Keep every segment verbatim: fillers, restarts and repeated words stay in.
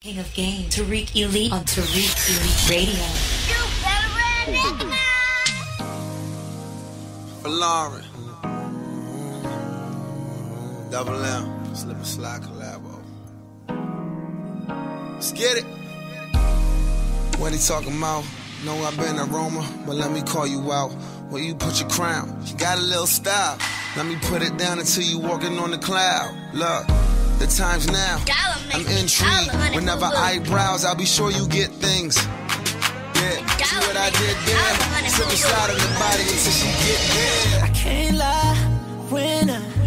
King of Game, Tariq Elite on Tariq Elite Radio. You better run it now. For Lauren. Double M. Slip and slide collabo. Let's get it. What he talking about? Know I've been a roamer, but let me call you out. Where you put your crown? You got a little style. Let me put it down until you walking on the cloud. Look, the time's now. I'm intrigued. Whenever I browse, I'll be sure you get things. Yeah, see what I did there? Slip and slide on the body until she get there. I can't lie when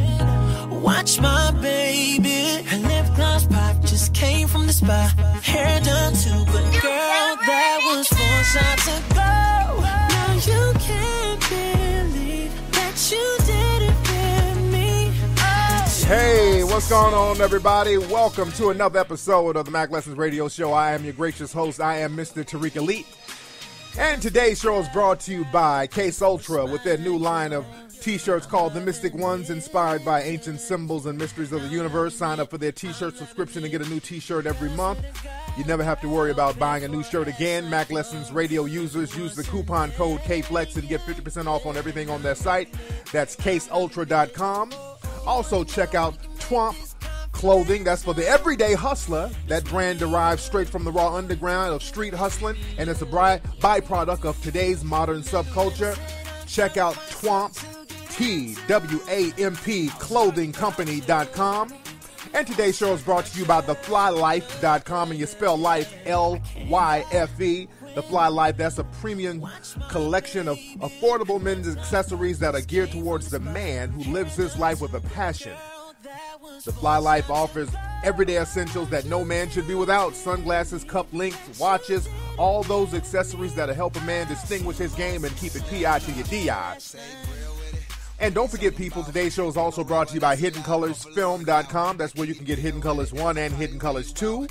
I watch my baby. Her lip gloss pop just came from the spa. Hair done too, but girl, that was four shots ago. Now you can't believe that you did it with me. Oh. Hey, what's going on, everybody? Welcome to another episode of the Mack Lessons Radio Show. I am your gracious host. I am Mister Tariq Elite. And today's show is brought to you by Case Ultra with their new line of T-shirts called The Mystic Ones, inspired by ancient symbols and mysteries of the universe. Sign up for their T-shirt subscription and get a new T-shirt every month. You never have to worry about buying a new shirt again. Mack Lessons Radio users use the coupon code K Flex and get fifty percent off on everything on their site. That's case ultra dot com. Also, check out Twomp Clothing. That's for the everyday hustler. That brand derives straight from the raw underground of street hustling, and it's a by- byproduct of today's modern subculture. Check out Twomp, T W A M P clothing company dot com. And today's show is brought to you by the fly life dot com, and you spell life L Y F E. The Fly Life, that's a premium collection of affordable men's accessories that are geared towards the man who lives his life with a passion. The Fly Life offers everyday essentials that no man should be without. Sunglasses, cuff links, watches, all those accessories that'll help a man distinguish his game and keep it P I to your D I. And don't forget, people, today's show is also brought to you by hidden colors film dot com. That's where you can get Hidden Colors one and Hidden Colors two.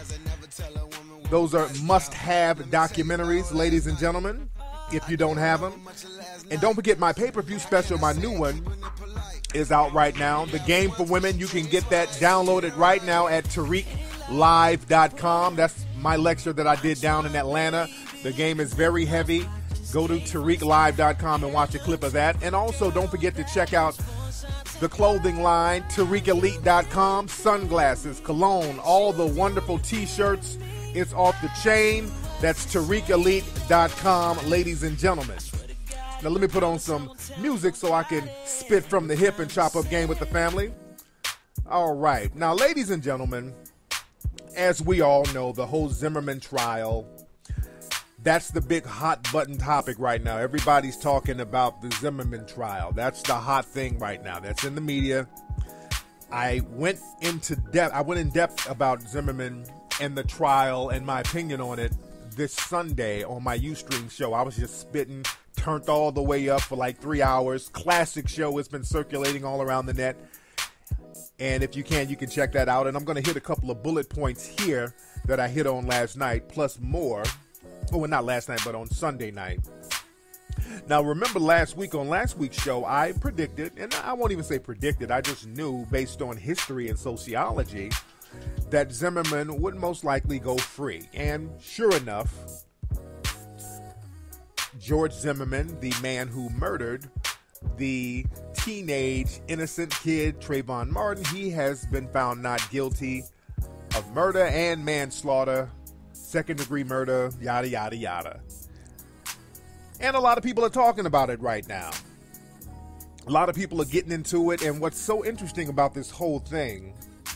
Those are must-have documentaries, ladies and gentlemen, if you don't have them. And don't forget, my pay-per-view special, my new one, is out right now. The Game for Women, you can get that downloaded right now at Tariq Live dot com. That's my lecture that I did down in Atlanta. The game is very heavy. Go to Tariq Live dot com and watch a clip of that. And also, don't forget to check out the clothing line, Tariq Elite dot com, sunglasses, cologne, all the wonderful T-shirts. It's off the chain. That's Tariq Elite dot com, ladies and gentlemen. Now let me put on some music so I can spit from the hip and chop up game with the family. All right. Now, ladies and gentlemen, as we all know, the whole Zimmerman trial, that's the big hot button topic right now. Everybody's talking about the Zimmerman trial. That's the hot thing right now. That's in the media. I went into depth. I went in depth about Zimmerman and the trial and my opinion on it this Sunday on my Ustream show. I was just spitting, turned all the way up for like three hours. Classic show. It's been circulating all around the net. And if you can, you can check that out. And I'm going to hit a couple of bullet points here that I hit on last night, plus more. Oh, well, not last night, but on Sunday night. Now, remember last week, on last week's show, I predicted, and I won't even say predicted, I just knew based on history and sociology that Zimmerman would most likely go free. And sure enough, George Zimmerman, the man who murdered the teenage innocent kid Trayvon Martin, he has been found not guilty of murder and manslaughter, second degree murder, yada, yada, yada. And a lot of people are talking about it right now. A lot of people are getting into it. And what's so interesting about this whole thing,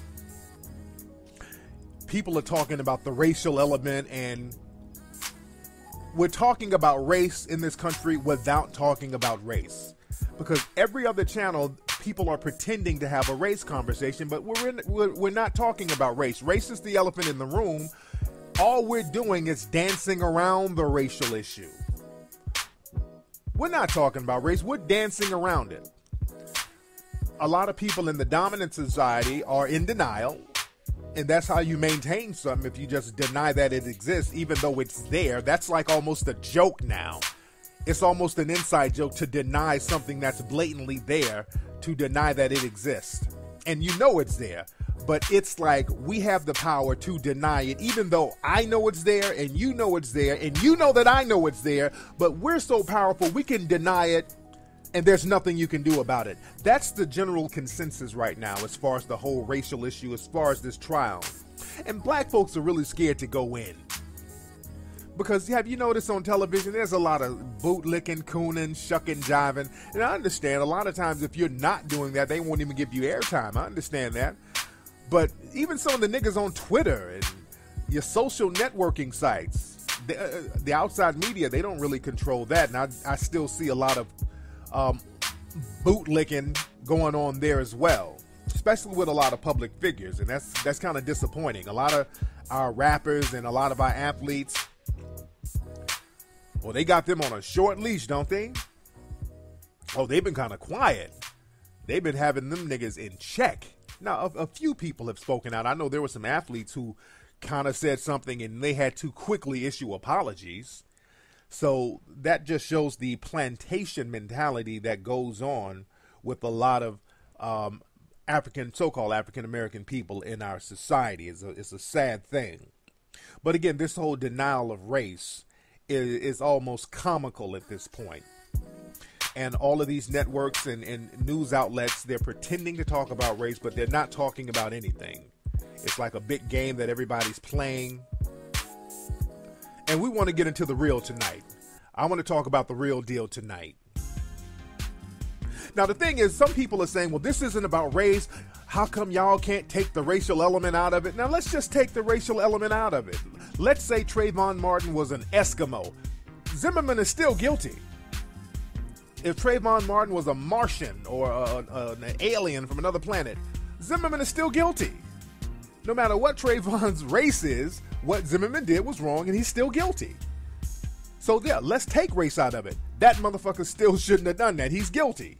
people are talking about the racial element, and we're talking about race in this country without talking about race. Because every other channel, people are pretending to have a race conversation, but we're, in, we're, we're not talking about race. Race is the elephant in the room. All we're doing is dancing around the racial issue. We're not talking about race. We're dancing around it. A lot of people in the dominant society are in denial. And that's how you maintain something, if you just deny that it exists, even though it's there. That's like almost a joke now. It's almost an inside joke to deny something that's blatantly there, to deny that it exists. And you know it's there. But it's like we have the power to deny it, even though I know it's there and you know it's there and you know that I know it's there. But we're so powerful, we can deny it and there's nothing you can do about it. That's the general consensus right now as far as the whole racial issue, as far as this trial. And black folks are really scared to go in. Because have you noticed on television, there's a lot of bootlicking, cooning, shucking, jiving. And I understand a lot of times if you're not doing that, they won't even give you airtime. I understand that. But even some of the niggas on Twitter and your social networking sites, the, uh, the outside media, they don't really control that. And I, I still see a lot of um, bootlicking going on there as well, especially with a lot of public figures. And that's, that's kind of disappointing. A lot of our rappers and a lot of our athletes, well, they got them on a short leash, don't they? Oh, they've been kind of quiet. They've been having them niggas in check. Now, a, a few people have spoken out. I know there were some athletes who kind of said something and they had to quickly issue apologies. So that just shows the plantation mentality that goes on with a lot of um, African, so-called African-American people in our society. It's a, it's a sad thing. But again, this whole denial of race is, is almost comical at this point. And all of these networks and, and news outlets, they're pretending to talk about race, but they're not talking about anything. It's like a big game that everybody's playing. And we want to get into the real tonight. I want to talk about the real deal tonight. Now, the thing is, some people are saying, well, this isn't about race. How come y'all can't take the racial element out of it? Now, let's just take the racial element out of it. Let's say Trayvon Martin was an Eskimo. Zimmerman is still guilty. If Trayvon Martin was a Martian or a, a, an alien from another planet, Zimmerman is still guilty. No matter what Trayvon's race is, what Zimmerman did was wrong and he's still guilty. So yeah, let's take race out of it. That motherfucker still shouldn't have done that. He's guilty.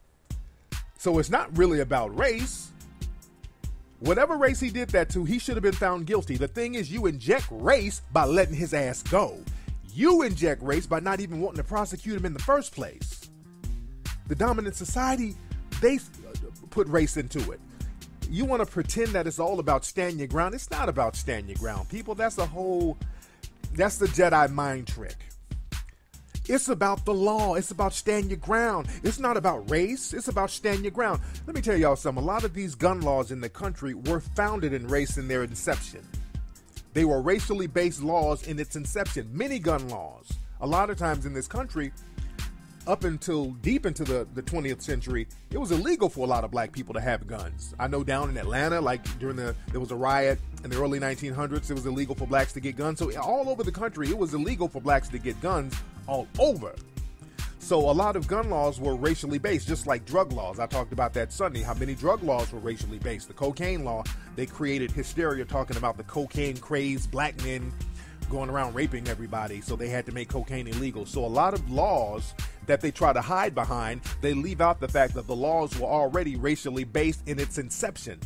So it's not really about race. Whatever race he did that to, he should have been found guilty. The thing is, you inject race by letting his ass go. You inject race by not even wanting to prosecute him in the first place. The dominant society, they put race into it. You want to pretend that it's all about stand your ground. It's not about stand your ground, people. That's a whole, that's the Jedi mind trick. It's about the law. It's about stand your ground. It's not about race. It's about stand your ground. Let me tell y'all something. A lot of these gun laws in the country were founded in race in their inception. They were racially based laws in its inception. Many gun laws. A lot of times in this country, up until deep into the, the twentieth century, it was illegal for a lot of black people to have guns. I know down in Atlanta, like during the, there was a riot in the early nineteen hundreds, it was illegal for blacks to get guns. So all over the country, it was illegal for blacks to get guns all over. So a lot of gun laws were racially based, just like drug laws. I talked about that Sunday, how many drug laws were racially based. The cocaine law, they created hysteria talking about the cocaine craze, black men going around raping everybody, so they had to make cocaine illegal. So a lot of laws that they try to hide behind, they leave out the fact that the laws were already racially based in its inception.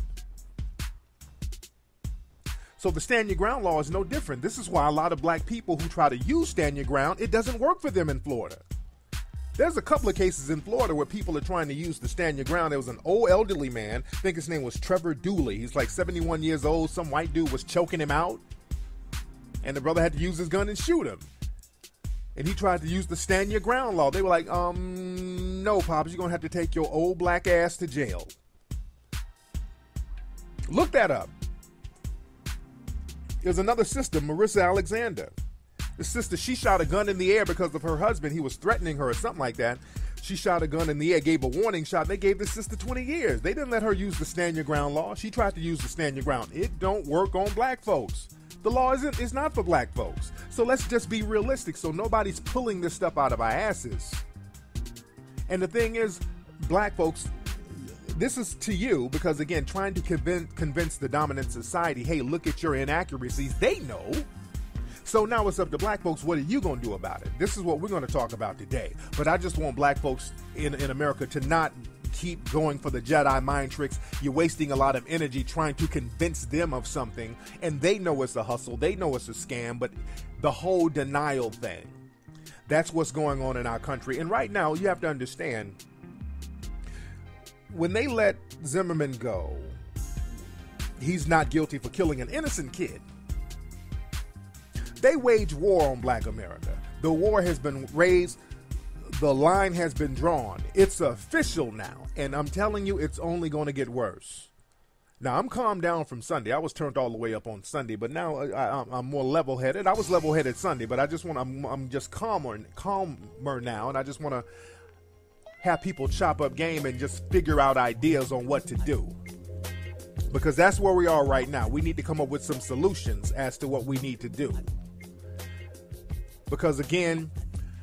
So the stand your ground law is no different. This is why a lot of black people who try to use stand your ground, it doesn't work for them in Florida. There's a couple of cases in Florida where people are trying to use the stand your ground. There was an old elderly man, I think his name was Trevor Dooley. He's like seventy-one years old. Some white dude was choking him out, and the brother had to use his gun and shoot him. And he tried to use the stand your ground law. They were like, um, no, Pops, you're going to have to take your old black ass to jail. Look that up. There's another sister, Marissa Alexander. The sister, she shot a gun in the air because of her husband. He was threatening her or something like that. She shot a gun in the air, gave a warning shot. They gave this sister twenty years. They didn't let her use the stand your ground law. She tried to use the stand your ground. It don't work on black folks. The law isn't, is not for black folks. So let's just be realistic so nobody's pulling this stuff out of our asses. And the thing is, black folks, this is to you because, again, trying to convince, convince the dominant society, hey, look at your inaccuracies. They know. So now it's up to black folks. What are you going to do about it? This is what we're going to talk about today. But I just want black folks in, in America to not keep going for the Jedi mind tricks. You're wasting a lot of energy trying to convince them of something, and they know it's a hustle. They know it's a scam, but the whole denial thing, that's what's going on in our country. And right now, you have to understand, when they let Zimmerman go, he's not guilty for killing an innocent kid. They wage war on black America. The war has been raised. The line has been drawn. It's official now. And I'm telling you, it's only going to get worse. Now, I'm calmed down from Sunday. I was turned all the way up on Sunday, but now I, I'm more level-headed. I was level-headed Sunday, but I just want I'm, I'm just calmer, calmer now, and I just want to have people chop up game and just figure out ideas on what to do. Because that's where we are right now. We need to come up with some solutions as to what we need to do. Because, again,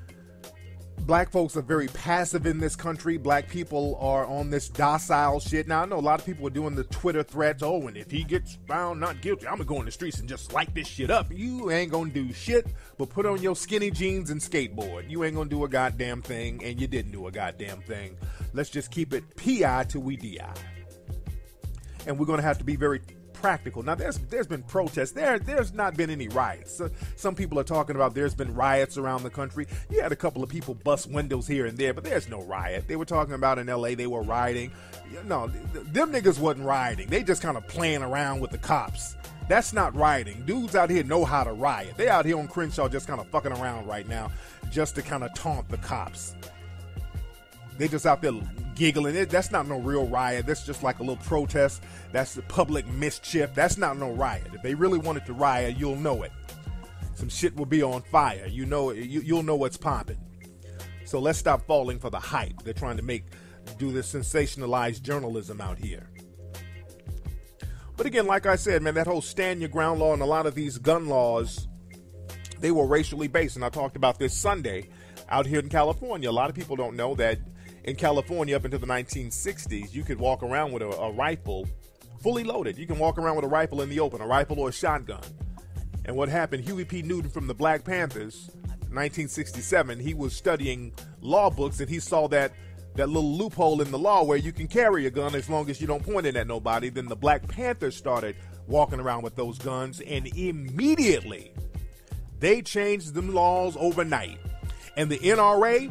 black folks are very passive in this country. Black people are on this docile shit. Now, I know a lot of people are doing the Twitter threats. Oh, and if he gets found not guilty, I'm going to go in the streets and just light this shit up. You ain't going to do shit but put on your skinny jeans and skateboard. You ain't going to do a goddamn thing, and you didn't do a goddamn thing. Let's just keep it P I till we D I. And we're going to have to be very practical. Now, there's there's been protests. There, there's not been any riots. Uh, some people are talking about there's been riots around the country. You had a couple of people bust windows here and there, but there's no riot. They were talking about in L A they were rioting. No, them niggas wasn't rioting. They just kind of playing around with the cops. That's not rioting. Dudes out here know how to riot. They out here on Crenshaw just kind of fucking around right now just to kind of taunt the cops. They just out there giggling. It, that's not no real riot. That's just like a little protest. That's the public mischief. That's not no riot. If they really wanted to riot, you'll know it. Some shit will be on fire. You know, you, you'll know what's popping. So let's stop falling for the hype. They're trying to make, do this sensationalized journalism out here. But again, like I said, man, that whole stand your ground law and a lot of these gun laws, they were racially based. And I talked about this Sunday out here in California. A lot of people don't know that in California, up into the nineteen sixties, you could walk around with a, a rifle fully loaded. You can walk around with a rifle in the open, a rifle or a shotgun. And what happened, Huey P. Newton from the Black Panthers, nineteen sixty-seven, he was studying law books and he saw that that little loophole in the law where you can carry a gun as long as you don't point it at nobody. Then the Black Panthers started walking around with those guns, and immediately they changed them laws overnight. And the N R A,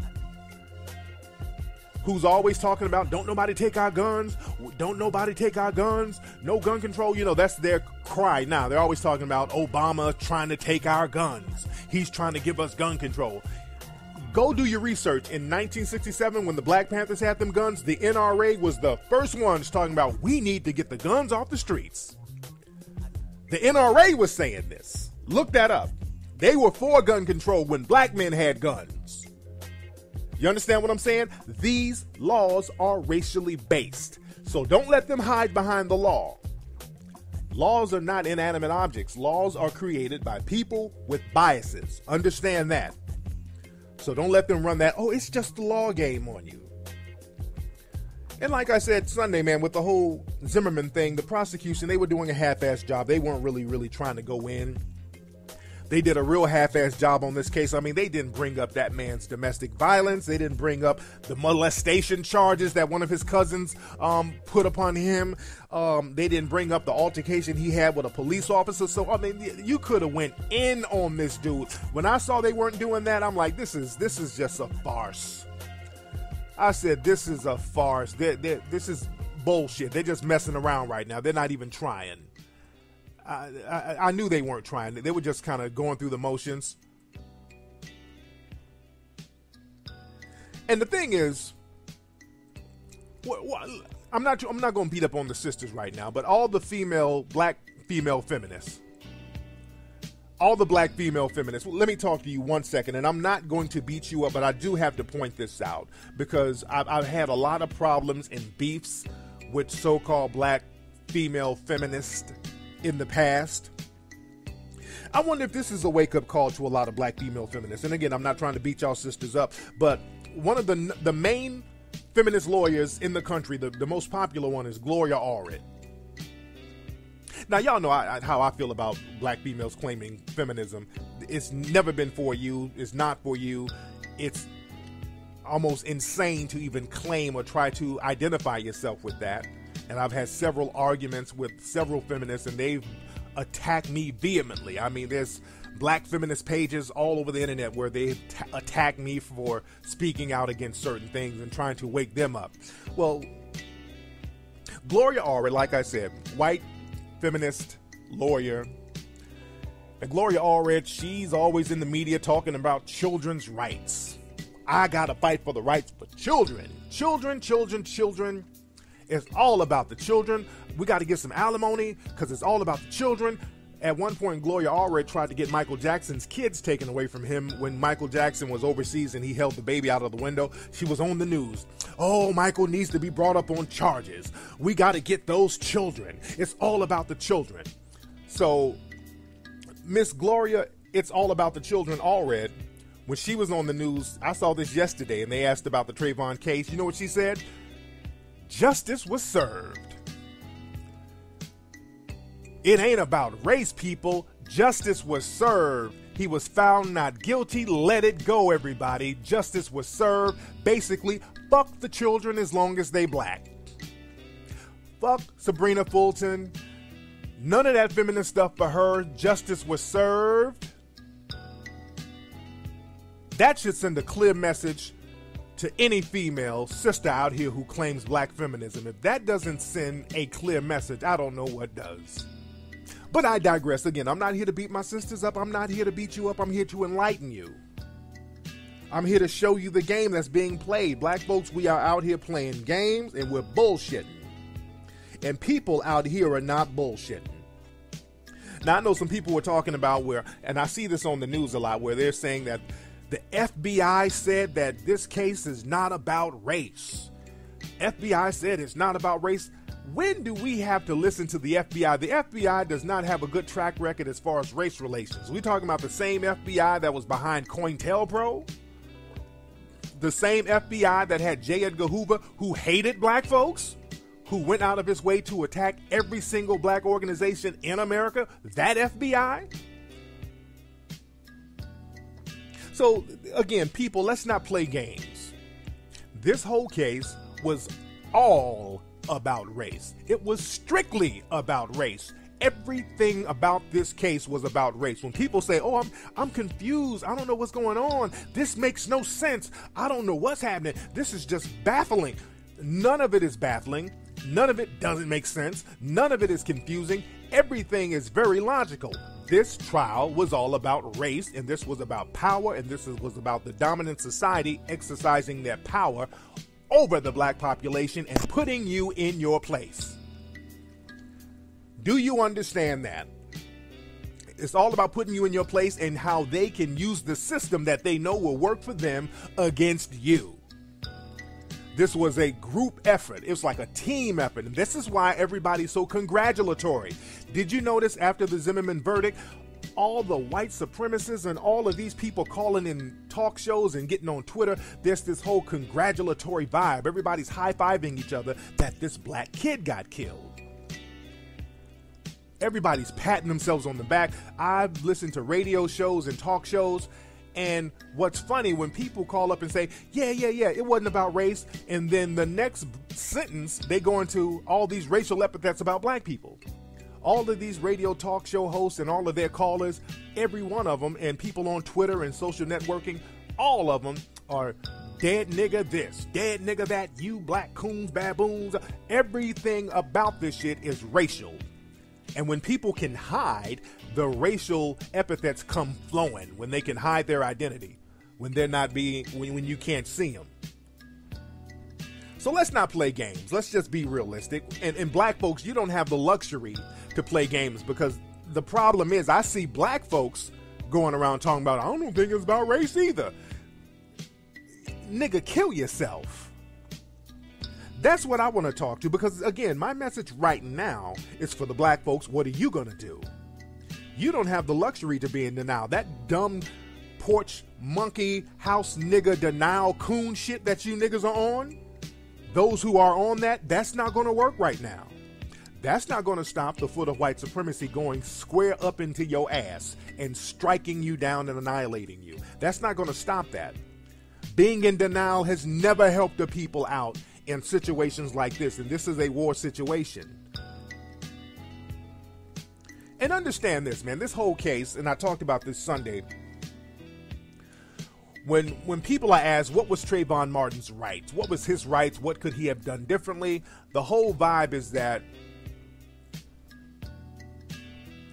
who's always talking about don't nobody take our guns, don't nobody take our guns, no gun control, you know, that's their cry now. They're always talking about Obama trying to take our guns. He's trying to give us gun control. Go do your research. In nineteen sixty-seven, when the Black Panthers had them guns, the N R A was the first ones talking about we need to get the guns off the streets. The N R A was saying this. Look that up. They were for gun control when black men had guns. You understand what I'm saying? These laws are racially based. So don't let them hide behind the law. Laws are not inanimate objects. Laws are created by people with biases. Understand that. So don't let them run that, oh, it's just the law game on you. And like I said Sunday, man, with the whole Zimmerman thing, the prosecution, they were doing a half-assed job. They weren't really, really trying to go in. They did a real half-assed job on this case. I mean, they didn't bring up that man's domestic violence. They didn't bring up the molestation charges that one of his cousins um, put upon him. Um, they didn't bring up the altercation he had with a police officer. So, I mean, you could have went in on this dude. When I saw they weren't doing that, I'm like, this is this is just a farce. I said, this is a farce. They're, they're, this is bullshit. They're just messing around right now. They're not even trying. I, I, I knew they weren't trying. They were just kind of going through the motions. And the thing is, wh- wh- I'm not I'm not going to beat up on the sisters right now, but all the female, black female feminists, all the black female feminists, let me talk to you one second, and I'm not going to beat you up, but I do have to point this out because I've, I've had a lot of problems and beefs with so-called black female feminists in the past. I wonder if this is a wake-up call to a lot of black female feminists. And again, I'm not trying to beat y'all sisters up, but one of the the main feminist lawyers in the country, the, the most popular one, is Gloria Allred. Now, y'all know I, I, how I feel about black females claiming feminism. It's never been for you. It's not for you. It's almost insane to even claim or try to identify yourself with that. And I've had several arguments with several feminists, and they've attacked me vehemently. I mean, there's black feminist pages all over the internet where they t- attack me for speaking out against certain things and trying to wake them up. Well, Gloria Allred, like I said, white feminist lawyer. And Gloria Allred, she's always in the media talking about children's rights. I gotta fight for the rights for children. Children, children, children. It's all about the children. We got to get some alimony because it's all about the children. At one point, Gloria Allred tried to get Michael Jackson's kids taken away from him when Michael Jackson was overseas and he held the baby out of the window. She was on the news. Oh, Michael needs to be brought up on charges. We got to get those children. It's all about the children. So, Miss Gloria, it's all about the children Allred. When she was on the news, I saw this yesterday, and they asked about the Trayvon case. You know what she said? Justice was served. It ain't about race, people. Justice was served. He was found not guilty. Let it go, everybody. Justice was served. Basically, fuck the children as long as they black. Fuck Sabrina Fulton. None of that feminist stuff for her. Justice was served. That should send a clear message to any female sister out here who claims black feminism. If that doesn't send a clear message, I don't know what does. But I digress. Again, I'm not here to beat my sisters up. I'm not here to beat you up. I'm here to enlighten you. I'm here to show you the game that's being played. Black folks, we are out here playing games and we're bullshitting. And people out here are not bullshitting. Now, I know some people were talking about where, and I see this on the news a lot, where they're saying that the F B I said that this case is not about race. F B I said it's not about race. When do we have to listen to the F B I? The F B I does not have a good track record as far as race relations. We're talking about the same F B I that was behind COINTELPRO. The same F B I that had J. Edgar Hoover, who hated black folks, who went out of his way to attack every single black organization in America. That F B I? So, again, people, let's not play games. This whole case was all about race. It was strictly about race. Everything about this case was about race. When people say, oh, I'm I'm confused. I don't know what's going on. This makes no sense. I don't know what's happening. This is just baffling. None of it is baffling. None of it doesn't make sense. None of it is confusing. Everything is very logical. This trial was all about race, and this was about power, and this was about the dominant society exercising their power over the black population and putting you in your place. Do you understand that? It's all about putting you in your place and how they can use the system that they know will work for them against you. This was a group effort. It was like a team effort. And this is why everybody's so congratulatory. Did you notice after the Zimmerman verdict, all the white supremacists and all of these people calling in talk shows and getting on Twitter, there's this whole congratulatory vibe. Everybody's high-fiving each other that this black kid got killed. Everybody's patting themselves on the back. I've listened to radio shows and talk shows, and what's funny, when people call up and say, yeah, yeah, yeah, it wasn't about race, and then the next sentence, they go into all these racial epithets about black people. All of these radio talk show hosts and all of their callers, every one of them, and people on Twitter and social networking, all of them are dead nigga this, dead nigga that, you black coons, baboons. Everything about this shit is racial. And when people can hide, the racial epithets come flowing. When they can hide their identity, when they're not being, when, when you can't see them. So let's not play games. Let's just be realistic. And, and black folks, you don't have the luxury to play games, because the problem is I see black folks going around talking about, I don't think it's about race either. Nigga, kill yourself. That's what I want to talk to, because, again, my message right now is for the black folks. What are you going to do? You don't have the luxury to be in denial. That dumb porch monkey house nigga denial coon shit that you niggas are on, those who are on that, that's not going to work right now. That's not going to stop the foot of white supremacy going square up into your ass and striking you down and annihilating you. That's not going to stop that. Being in denial has never helped the people out in situations like this, and this is a war situation. And understand this, man, this whole case, and I talked about this Sunday, when when people are asked, what was Trayvon Martin's rights? What was his rights? What could he have done differently? The whole vibe is that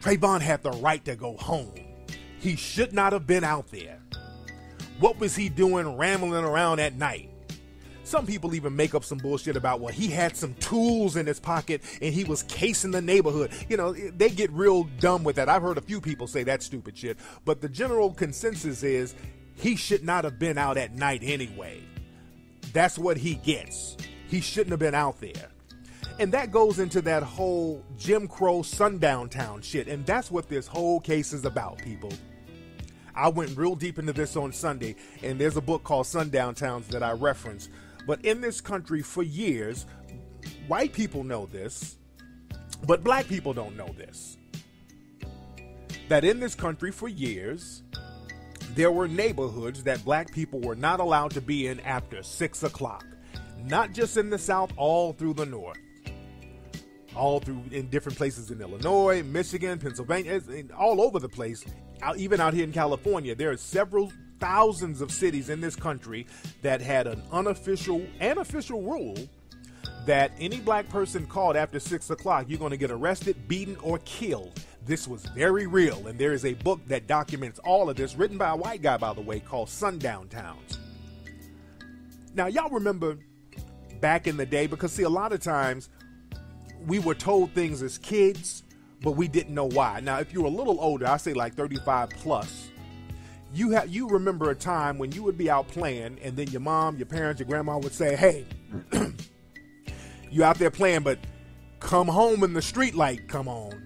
Trayvon had the right to go home. He should not have been out there. What was he doing rambling around at night? Some people even make up some bullshit about, well, he had some tools in his pocket and he was casing the neighborhood. You know, they get real dumb with that. I've heard a few people say that stupid shit. But the general consensus is he should not have been out at night anyway. That's what he gets. He shouldn't have been out there. And that goes into that whole Jim Crow sundown town shit. And that's what this whole case is about, people. I went real deep into this on Sunday, and there's a book called Sundown Towns that I reference. But in this country for years, white people know this, but black people don't know this. That in this country for years, there were neighborhoods that black people were not allowed to be in after six o'clock. Not just in the South, all through the North. All through in different places in Illinois, Michigan, Pennsylvania, all over the place. Even out here in California, there are several thousands of cities in this country that had an unofficial and official rule that any black person caught after six o'clock, you're going to get arrested, beaten, or killed. This was very real, and there is a book that documents all of this, written by a white guy, by the way, called Sundown Towns. Now, y'all remember back in the day, because see, a lot of times we were told things as kids, but we didn't know why. Now, if you're a little older, I say like thirty-five plus, you have you remember a time when you would be out playing, and then your mom, your parents, your grandma would say, "Hey, you out there playing, but come home when the street light come on."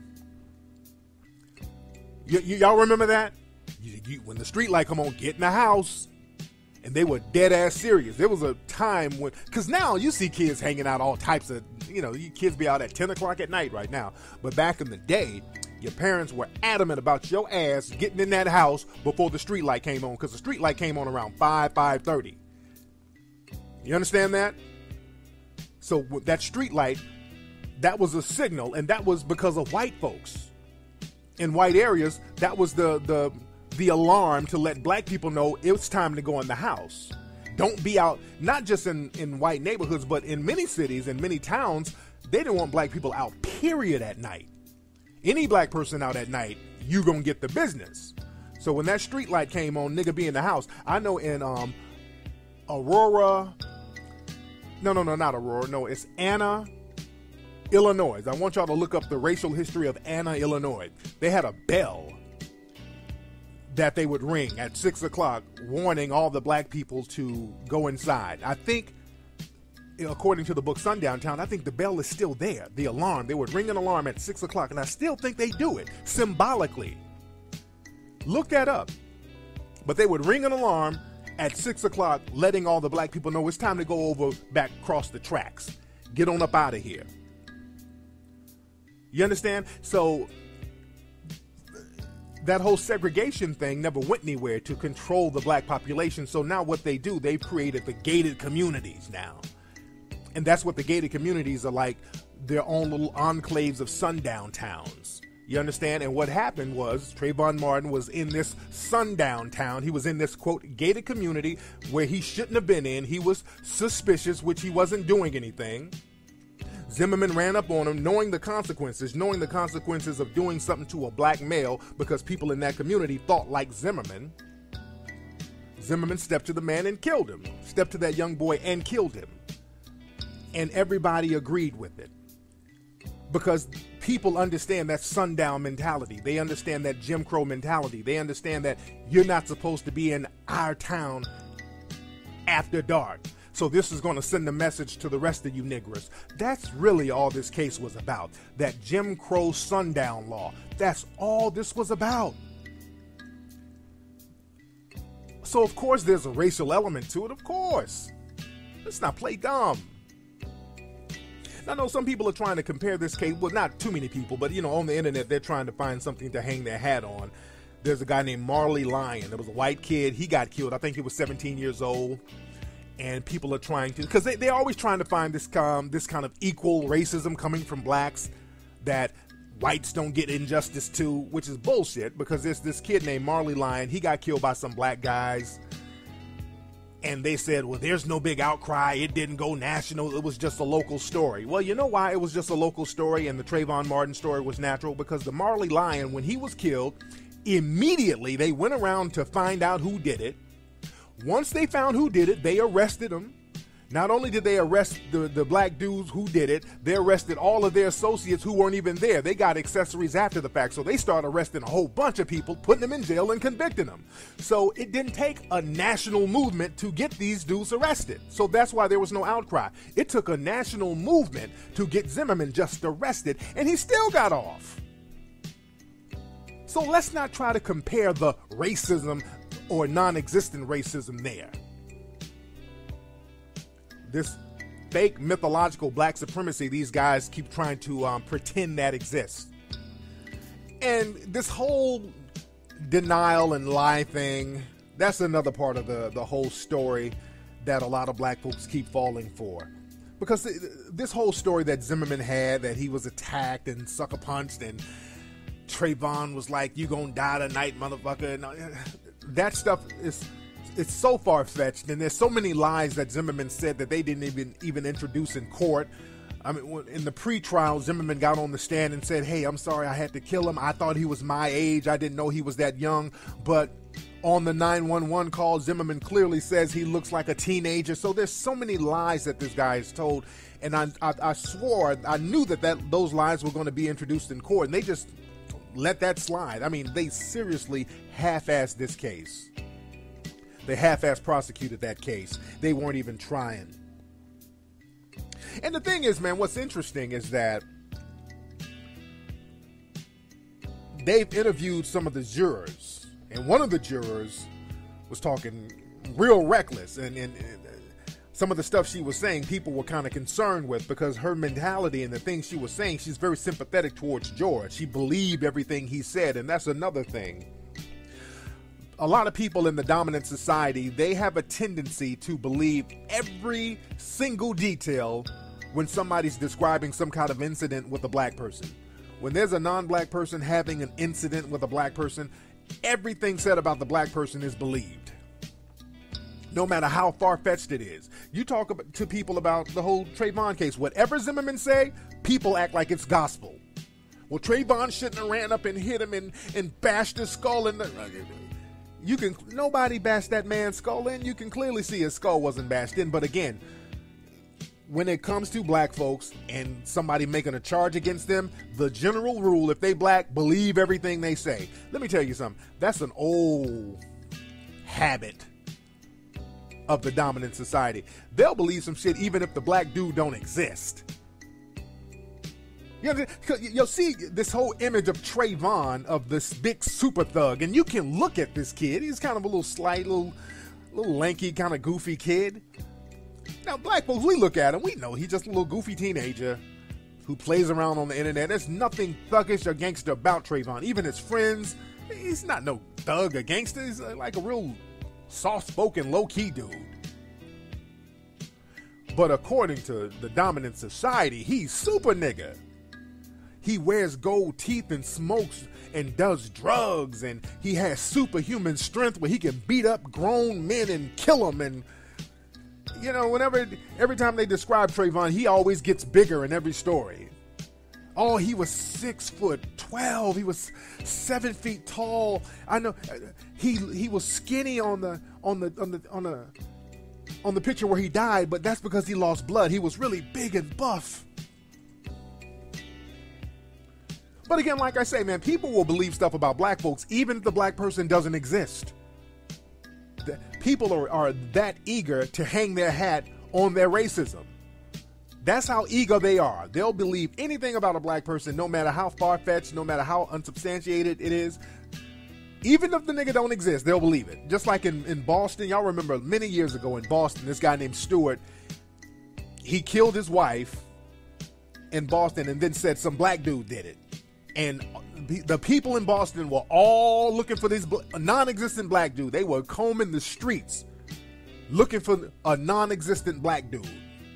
Y- y- y'all remember that? You, you, when the street light come on, get in the house. And they were dead ass serious. There was a time when, because now you see kids hanging out all types of, you know, you kids be out at ten o'clock at night right now. But back in the day, your parents were adamant about your ass getting in that house before the street light came on, because the street light came on around five, five thirty. You understand that? So with that street light, that was a signal, and that was because of white folks. In white areas, that was the the the alarm to let black people know it's time to go in the house. Don't be out, not just in, in white neighborhoods, but in many cities and many towns, they didn't want black people out, period, at night. Any black person out at night, you gonna get the business. So when that street light came on, nigga be in the house. I know in um Aurora, no, no, no, not Aurora, no, it's Anna, Illinois. I want y'all to look up the racial history of Anna, Illinois. They had a bell that they would ring at six o'clock, warning all the black people to go inside. I think, according to the book Sundown Town, I think the bell is still there, the alarm. They would ring an alarm at six o'clock, and I still think they do it symbolically. Look that up. But they would ring an alarm at six o'clock, letting all the black people know it's time to go over back across the tracks. Get on up out of here. You understand? So that whole segregation thing never went anywhere to control the black population. So now what they do, they've created the gated communities now. And that's what the gated communities are like, their own little enclaves of sundown towns. You understand? And what happened was Trayvon Martin was in this sundown town. He was in this, quote, gated community where he shouldn't have been in. He was suspicious, which he wasn't doing anything. Zimmerman ran up on him, knowing the consequences, knowing the consequences of doing something to a black male, because people in that community thought like Zimmerman. Zimmerman stepped to the man and killed him, stepped to that young boy and killed him. And everybody agreed with it, because people understand that sundown mentality. They understand that Jim Crow mentality. They understand that you're not supposed to be in our town after dark. So this is going to send a message to the rest of you niggers. That's really all this case was about. That Jim Crow sundown law. That's all this was about. So of course there's a racial element to it, of course. Let's not play dumb. I know some people are trying to compare this case, well, not too many people, but you know, on the internet they're trying to find something to hang their hat on. There's a guy named Marley Lyon. There was a white kid. He got killed. I think he was seventeen years old. And people are trying to, because they, they're always trying to find this, um, this kind of equal racism coming from blacks, that whites don't get injustice to, which is bullshit, because there's this kid named Marley Lyon. He got killed by some black guys. And they said, well, there's no big outcry. It didn't go national. It was just a local story. Well, you know why it was just a local story and the Trayvon Martin story was natural? Because the Marley Lion, when he was killed, immediately they went around to find out who did it. Once they found who did it, they arrested him. Not only did they arrest the, the black dudes who did it, they arrested all of their associates who weren't even there. They got accessories after the fact. So they started arresting a whole bunch of people, putting them in jail and convicting them. So it didn't take a national movement to get these dudes arrested. So that's why there was no outcry. It took a national movement to get Zimmerman just arrested, and he still got off. So let's not try to compare the racism or non-existent racism there. This fake mythological black supremacy, these guys keep trying to um, pretend that exists. And this whole denial and lie thing, that's another part of the, the whole story that a lot of black folks keep falling for. Because this whole story that Zimmerman had, that he was attacked and sucker punched and Trayvon was like, you gonna die tonight, motherfucker. And that stuff is... It's so far-fetched, and there's so many lies that Zimmerman said that they didn't even even introduce in court. I mean, in the pre-trial, Zimmerman got on the stand and said, hey, I'm sorry I had to kill him. I thought he was my age. I didn't know he was that young. But on the nine one one call, Zimmerman clearly says he looks like a teenager. So there's so many lies that this guy has told, and I, I, I swore, I knew that, that those lies were going to be introduced in court, and they just let that slide. I mean, they seriously half-assed this case. They half-ass prosecuted that case. They weren't even trying. And the thing is, man, what's interesting is that they've interviewed some of the jurors, and one of the jurors was talking real reckless, and, and, and some of the stuff she was saying, people were kind of concerned with, because her mentality and the things she was saying, she's very sympathetic towards George. She believed everything he said, and that's another thing. A lot of people in the dominant society, they have a tendency to believe every single detail when somebody's describing some kind of incident with a black person. When there's a non-black person having an incident with a black person, everything said about the black person is believed, no matter how far-fetched it is. You talk about, to people about the whole Trayvon case, whatever Zimmerman say, people act like it's gospel. Well, Trayvon shouldn't have ran up and hit him and, and bashed his skull in the... You can, nobody bashed that man's skull in. You can clearly see his skull wasn't bashed in. But again, when it comes to black folks and somebody making a charge against them, the general rule, if they black, believe everything they say. Let me tell you something. That's an old habit of the dominant society. They'll believe some shit even if the black dude don't exist. You know, you'll see this whole image of Trayvon, of this big super thug, and you can look at this kid. He's kind of a little slight, little, little lanky, kind of goofy kid. Now, black folks, we look at him, we know he's just a little goofy teenager who plays around on the internet. There's nothing thuggish or gangster about Trayvon. Even his friends, he's not no thug or gangster. He's like a real soft-spoken, low-key dude. But according to the dominant society, he's super nigga. He wears gold teeth and smokes and does drugs, and he has superhuman strength where he can beat up grown men and kill them. And, you know, whenever, every time they describe Trayvon, he always gets bigger in every story. Oh, he was six foot twelve. He was seven feet tall. I know he he was skinny on the on the on the on the on the picture where he died, but that's because he lost blood. He was really big and buff. But again, like I say, man, people will believe stuff about black folks even if the black person doesn't exist. The people are, are that eager to hang their hat on their racism. That's how eager they are. They'll believe anything about a black person, no matter how far-fetched, no matter how unsubstantiated it is. Even if the nigga don't exist, they'll believe it. Just like in, in Boston, y'all remember many years ago in Boston, this guy named Stewart, he killed his wife in Boston and then said some black dude did it. And the people in Boston were all looking for this non-existent black dude. They were combing the streets looking for a non-existent black dude.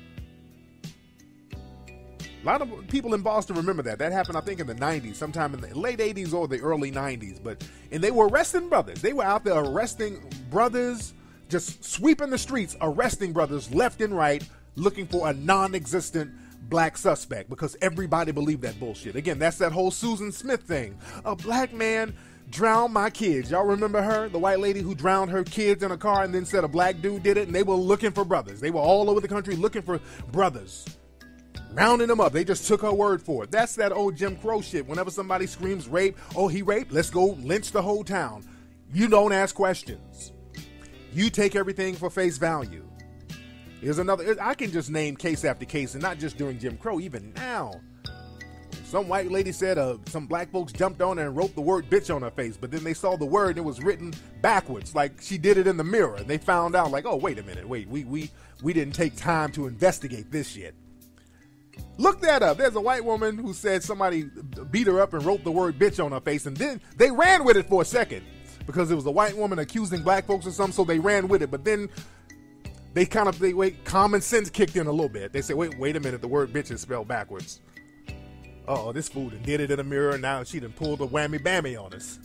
A lot of people in Boston remember that. That happened, I think, in the nineties, sometime in the late eighties or the early nineties. But and they were arresting brothers. They were out there arresting brothers just sweeping the streets, arresting brothers left and right, looking for a non-existent black suspect because everybody believed that bullshit. Again, that's that whole Susan Smith thing. A black man drowned my kids. Y'all remember her? The white lady who drowned her kids in a car and then said a black dude did it, and they were looking for brothers. They were all over the country looking for brothers, rounding them up. They just took her word for it. That's that old Jim Crow shit. Whenever somebody screams rape, oh, he raped, let's go lynch the whole town. You don't ask questions. You take everything for face value. Here's another, I can just name case after case, and not just during Jim Crow, even now. Some white lady said uh, some black folks jumped on her and wrote the word bitch on her face, but then they saw the word and it was written backwards, like she did it in the mirror. And they found out, like, oh, wait a minute, wait, we we we didn't take time to investigate this shit. Look that up. There's a white woman who said somebody beat her up and wrote the word bitch on her face, and then they ran with it for a second because it was a white woman accusing black folks of something, so they ran with it. But then they kind of, they wait, common sense kicked in a little bit. They said, wait, wait a minute, the word bitch is spelled backwards. Uh-oh, this fool done did it in the mirror, and now she done pulled a whammy bammy on us.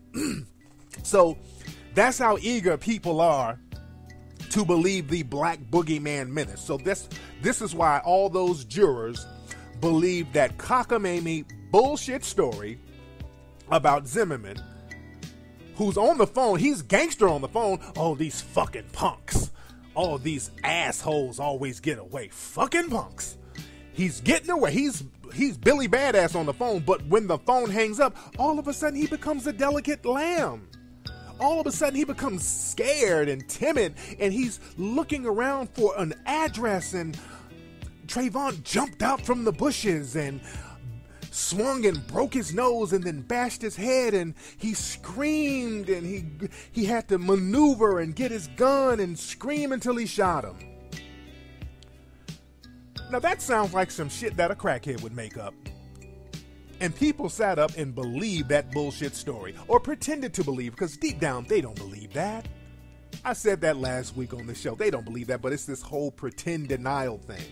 So that's how eager people are to believe the black boogeyman menace. So this this is why all those jurors believe that cockamamie bullshit story about Zimmerman, who's on the phone. He's gangster on the phone. Oh, these fucking punks. Oh, these assholes always get away. Fucking punks. He's getting away. He's he's Billy Badass on the phone, but when the phone hangs up, all of a sudden he becomes a delicate lamb. All of a sudden he becomes scared and timid, and he's looking around for an address, and Trayvon jumped out from the bushes and swung and broke his nose and then bashed his head, and he screamed, and he he had to maneuver and get his gun and scream until he shot him. Now that sounds like some shit that a crackhead would make up. And people sat up and believed that bullshit story, or pretended to believe, because deep down they don't believe that. I said that last week on the show. They don't believe that, but it's this whole pretend denial thing.